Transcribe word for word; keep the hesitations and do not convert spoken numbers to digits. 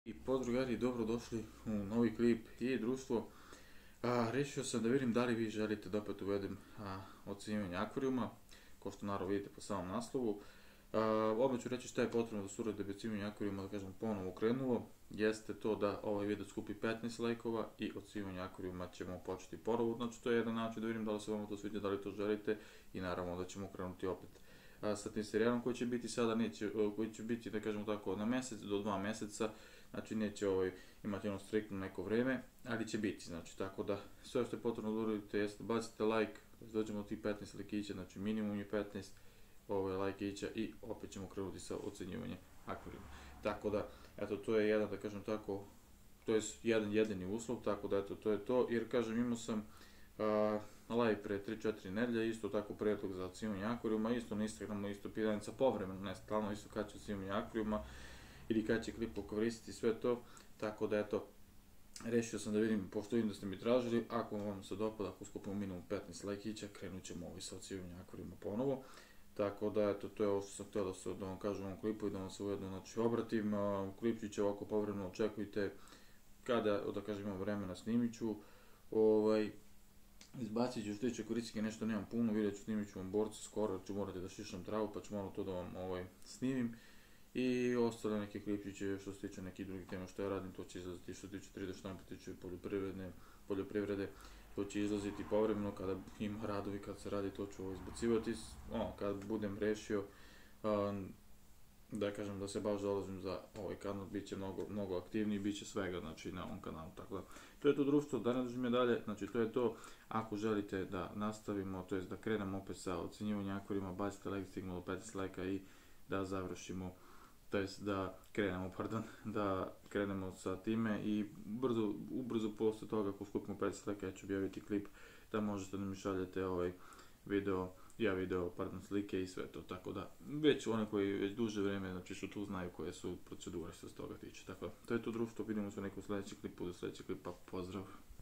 I podrugari, dobro došli u novi klip i društvo. A, rešio sam da vidim da li vi želite da opet uvedem a, ocenjivanje akvarijuma, kao što naravno vidite po samom naslovu. Odmah ću reći šta je potrebno da se uradi da bi ocenjivanje akvarijuma, da kažem, ponovo krenulo. Jeste to da ovaj video skupi petnaest lajkova i ocenjivanje akvarijuma ćemo početi ponovo. Znači to je jedan način da vidim da li se vama to sviđa, da li to želite i naravno da ćemo krenuti opet a, sa tim serijalom koji će biti sada, neće, koji će biti, da kažemo tako, na mesec do dva meseca. Znači neće ovaj, imati ono striktno neko vreme, ali će biti, znači tako da sve što je potrebno da uradite jeste bacite like, da dođemo do tih petnaest lajkića, znači minimum je petnaest ovaj, lajkića i opet ćemo krenuti sa ocenjivanjem akvarijuma. Tako da, eto, to je jedan, da kažem tako, to je jedan jedini uslov, tako da eto, to je to, jer kažem, imao sam a, live pre tri četiri nedelje, isto tako predlog za ocenjivanje akvarijuma, isto na Instagramu, isto pisanica povremeno, ne stalno, isto kad će ocenjivanje akvarijuma, ili kada će klip koristiti sve to, tako da eto, rešio sam da vidim, pošto vidim da ste mi tražili, ako vam se dopada, ako skupimo minimum petnaest lajkića, krenut ćemo ovaj sa ocenjivanjem akvarijuma ponovo, tako da eto, to je ovo što sam htio da, se, da vam kažem u ovom klipu i da vam se ujedno znači, obratim, klipčiće ovako povremeno očekujte, kada, da kažem, imam vremena snimit ću, ovaj, izbacit ću što tiče koristike, nešto nemam puno, vidjet ću, snimit ću vam borce skoro, jer ću morati da šišam travu, pa ću malo to da vam ovaj, snimim. I ostale neke klipčiće što se tiče nekih drugih tema što ja radim, to će izlaziti što se tiče tri D štampe, tiče poljoprivredne, poljoprivrede, to će izlaziti povremeno kada ima radovi, kad se radi, to ću ovo izbacivati, ono, kad budem rešio, um, da kažem da se baš dolazim za ovaj kanal, bit će mnogo, mnogo aktivniji, bit će svega, znači, na ovom kanalu, tako da, to je to društvo, da ne držim je dalje, znači, to je to, ako želite da nastavimo, to jest da krenemo opet sa ocenjivanjem akvarijuma, bacite like, stignemo do petnaest lajka i da završimo, to jest da krenemo, pardon, da krenemo sa time i brzo, ubrzo posle toga, ako skupimo petnaest lajka, ja ću objaviti klip da možete da mi šaljete ovaj video, ja video, pardon, slike i sve to, tako da, već one koji već duže vreme, znači su tu, znaju koje su procedure što se toga tiče, tako da, to je to društvo, vidimo se u nekom sledećem klipu, do sledećeg klipa, pozdrav!